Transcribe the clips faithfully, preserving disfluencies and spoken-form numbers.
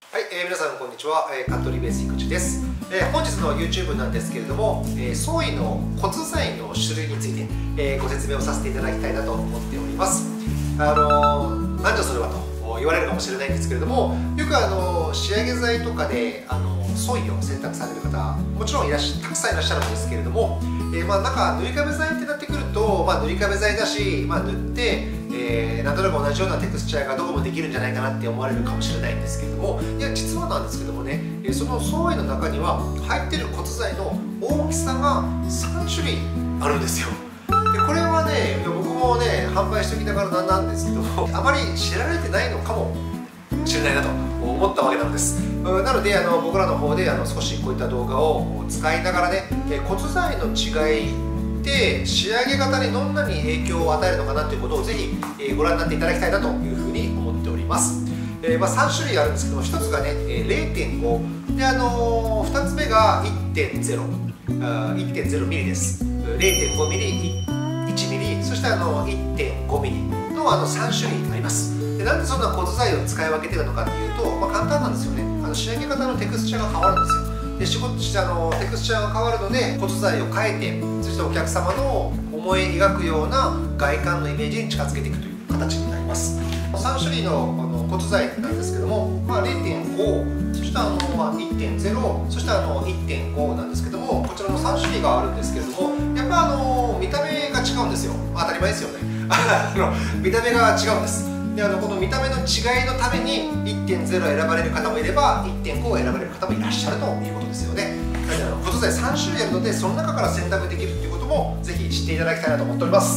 はい、えー、皆さんこんにちは、えー、カントリーベース菊池です、えー、本日の YouTube なんですけれども、えー、ソイの骨材の種類について、えー、ご説明をさせていただきたいなと思っております。あのー、なんじゃそれはと言われるかもしれないんですけれども、よくあのー、仕上げ剤とかで、あのー、ソイを選択される方もちろんいらっしたくさんいらっしゃるんですけれども、えー、まあなんか塗り壁剤ってなってくると、まあ、塗り壁剤だし、まあ、塗ってえー、なんとなく同じようなテクスチャーがどこもできるんじゃないかなって思われるかもしれないんですけれども、いや実はなんですけどもね、そのソイの中には入ってる骨材の大きさがさん種類あるんですよ。でこれはね、僕もね販売しておきながらなんなんですけども、あまり知られてないのかもしれないなと思ったわけなんです。なのであの僕らの方であの少しこういった動画を使いながらね、骨材の違いで仕上げ方にどんなに影響を与えるのかなということをぜひ、えー、ご覧になっていただきたいなというふうに思っております。えーまあ、さん種類あるんですけども、ひとつがね れいてんご で、あのー、ふたつめが いってんゼロ いってんゼロミリです。 れいてんごミリ、いちミリ、そしてあの いってんごミリ の, あのさん種類あります。でなんでそんな骨材を使い分けてるのかっていうと、まあ、簡単なんですよね。あの仕上げ方のテクスチャーが変わるんですよ。で仕事してあのテクスチャーが変わるので、骨材を変えて、そしてお客様の思い描くような外観のイメージに近づけていくという形になります。さん種類 の, あの骨材なんですけども、まあ、れいてんご、そしてあの、まあ、いってんゼロ、そしてあの いってんご なんですけども、こちらのさん種類があるんですけれども、やっぱあの見た目が違うんですよ。当たり前ですよねあの見た目が違うんです。であのこの見た目の違いのために いってんゼロ を選ばれる方もいれば いってんご を選ばれる方もいらっしゃるということですよね。なのであの骨材さん種類あるので、その中から選択できるということもぜひ知っていただきたいなと思っております。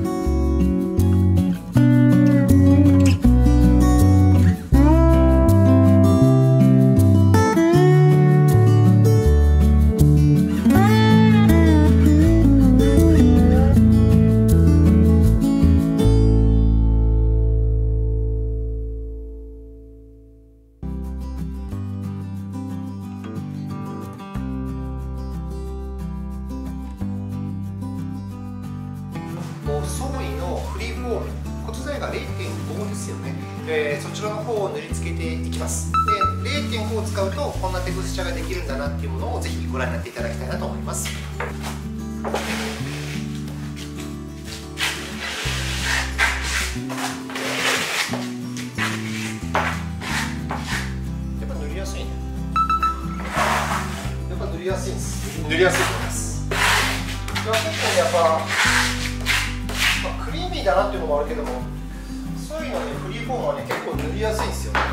ソイのフリーフォーム、骨材が れいてんご ですよね、えー、そちらの方を塗り付けていきます。で れいてんご を使うとこんなテクスチャーができるんだなっていうものをぜひご覧になっていただきたいなと思います。やっぱ塗りやすいね。やっぱ塗りやすいんです。塗りやすいと思います。結構やっぱクリーミーだなっていうのもあるけども、そういうのね、フリーフォームはね結構塗りやすいんですよね。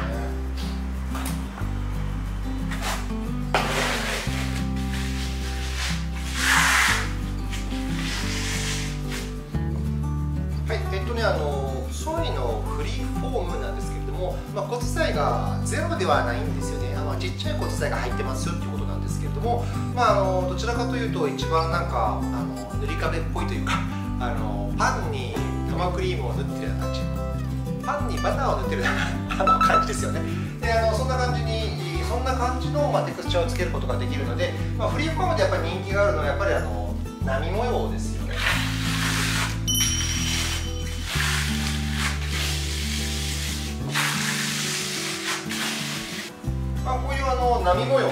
はい、えっとねあのソイのフリーフォームなんですけれども、まあ、骨材がゼロではないんですよね。あのちっちゃい骨材が入ってますよっていうことなんですけれども、まあ、あのどちらかというと一番なんかあの塗り壁っぽいというか、あのパンに生クリームを塗ってるような感じ、パンにバターを塗ってるようなあの感じですよね。であのそんな感じにそんな感じの、まあ、テクスチャーをつけることができるので、まあ、フリーフォームでやっぱり人気があるのはやっぱりあの波模様ですよね。まあ、こういうあの波模様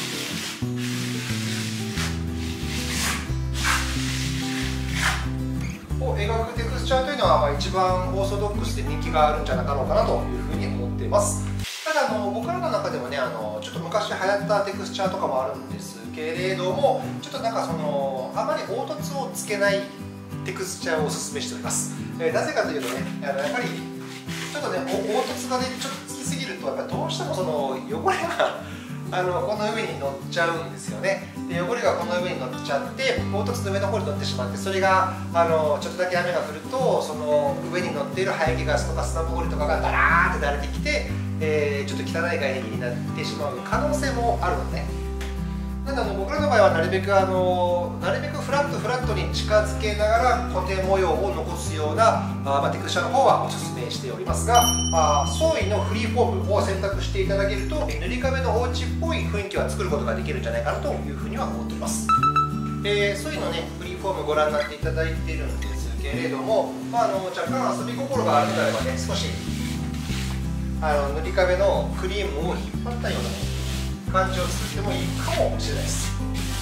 を描くテクスチャーというのは、まあ、一番オーソドックスで人気があるんじゃなかろうかなというふうに思っています。ただあの僕らの中でもね、あのちょっと昔流行ったテクスチャーとかもあるんですけれども、ちょっとなんかそのあまり凹凸をつけないテクスチャーをおすすめしております。えー、なぜかというとね、あのやっぱりちょっとね凹凸がねちょっとつきすぎると、やっぱどうしてもその汚れがあのこの上に乗っちゃうんですよね。で汚れがこの上に乗っちゃって凹凸の上の方に乗ってしまって、それがあのちょっとだけ雨が降るとその上に乗っている排気ガスとか砂ぼこりとかがダラーって垂れてきて、えー、ちょっと汚い外壁になってしまう可能性もあるのね。なのであの僕らの場合はなるべくあのなるべくフラットフラットに近づけながら固定模様を残すようなあ、まあ、テクスチャーの方はおすすめしておりますが、あソイのフリーフォームを選択していただけると塗り壁のお家っぽい雰囲気は作ることができるんじゃないかなというふうには思っております。えー、ソイのねフリーフォームご覧になっていただいているんですけれども、まあ、あの若干遊び心があるのであればね、少しあの塗り壁のクリームを引っ張ったような、ね、感じを作ってもいいかもしれないです。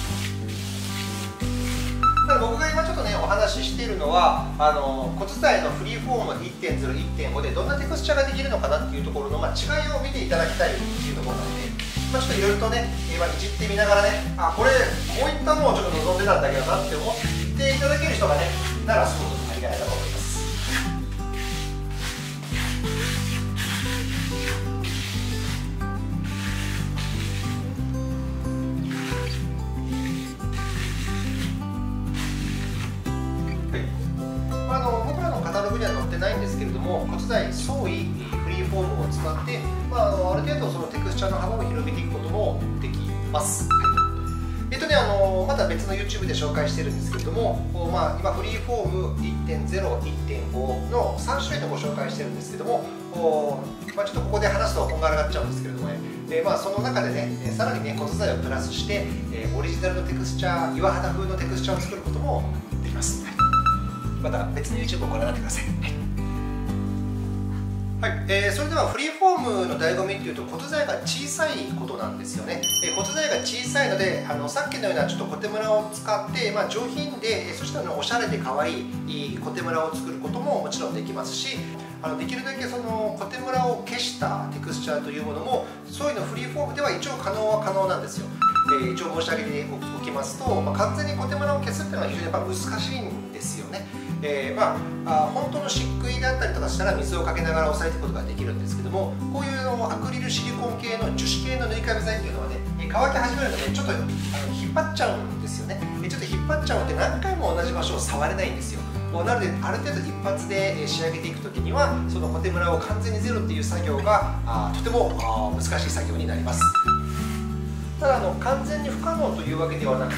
ただ僕が今ちょっとねお話ししているのはあの骨材のフリーフォームの いってんゼロ、いってんご でどんなテクスチャーができるのかなっていうところの、まあ、違いを見ていただきたいっていうところなので、まあ、ちょっといろいろとね今いじってみながらね、あこれこういったのをちょっと望んでたんだけどなって思っていただける人がねならすごくありがたいなと思います。あの僕らのカタログには載ってないんですけれども、骨材創意フリーフォームを使って、まあ、あのある程度そのテクスチャーの幅を広げていくこともできます。えっとね、あのまた別の YouTube で紹介してるんですけれども、まあ、今フリーフォーム いってんゼロ、いってんご のさん種類でご紹介してるんですけども、まあ、ちょっとここで話すとこんがらがっちゃうんですけれどもね、えーまあ、その中でねさらにね骨材をプラスして、えー、オリジナルのテクスチャー、岩肌風のテクスチャーを作ることもできます。また別の YouTube をご覧になってください。はい、えー、それではフリーフォームの醍醐味っていうと骨材が小さいことなんですよね。えー、骨材が小さいのであのさっきのようなちょっとコテムラを使って、まあ、上品で、えー、そしてあのおしゃれで可愛いコテムラを作ることももちろんできますし、あのできるだけそのコテムラを消したテクスチャーというものもそういうのフリーフォームでは一応可能は可能なんですよ。えー、一応申し上げておきますと、まあ、完全にコテムラを消すっていうのは非常にやっぱ難しいんですよね。えー、まあ、あ本当の漆喰であったりとかしたら水をかけながら押さえていくことができるんですけども、こういうのアクリルシリコン系の樹脂系の塗り壁材っていうのはね乾き始めるとねちょっとあの引っ張っちゃうんですよね。ちょっと引っ張っちゃうので何回も同じ場所を触れないんですよ。なのである程度一発で仕上げていくときにはそのコテムラを完全にゼロっていう作業があとてもあ難しい作業になります。ただあの完全に不可能というわけではなく、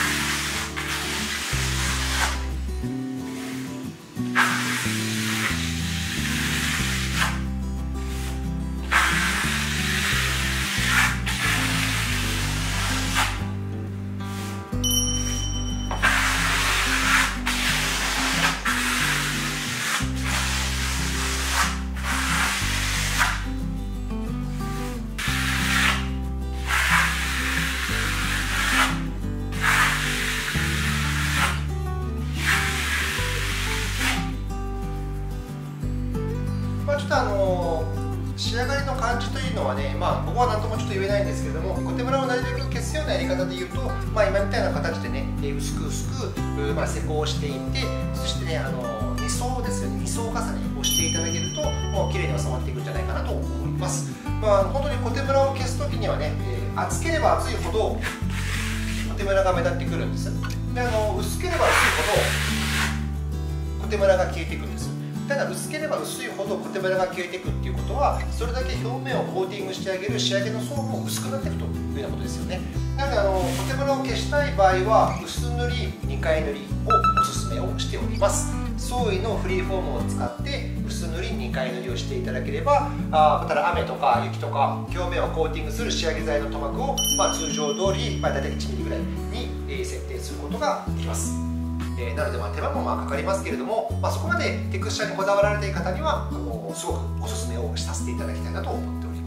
まあ、ちょっとあのー、仕上がりの感じというのはね、まあ、僕は何ともちょっと言えないんですけれども、コテムラをなるべく消すようなやり方で言うと、まあ、今みたいな形でね薄く薄く、まあ、施工していって、そしてね、あのー、に層ですよね、に層重ねをしていただけるともう綺麗に収まっていくんじゃないかなと思います。まあ、本当にコテムラを消す時にはね、えー、厚ければ厚いほどコテムラが目立ってくるんです。であの薄ければ薄いほどコテムラが消えていくんです。ただ薄ければ薄いほどコテムラが消えていくっていうことは、それだけ表面をコーティングしてあげる仕上げの層も薄くなっていくというようなことですよね。なのであのコテムラを消したい場合は薄塗り、にかい塗りをおすすめをしております。創意のフリーフォームを使って薄塗り、にかい塗りをしていただければ、あまた雨とか雪とか表面をコーティングする仕上げ剤の塗膜を、まあ、通常通り、まあ、大体いちミリぐらいに、えー、設定することができます。えー、なのでまあ手間もまあかかりますけれども、まあ、そこまでテクスチャーにこだわられている方にはあのすごくおすすめをさせていただきたいなと思っております。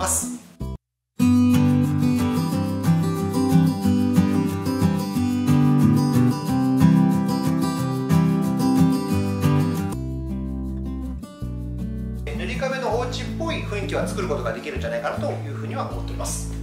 塗り壁のお家っぽい雰囲気は作ることができるんじゃないかなというふうには思っております。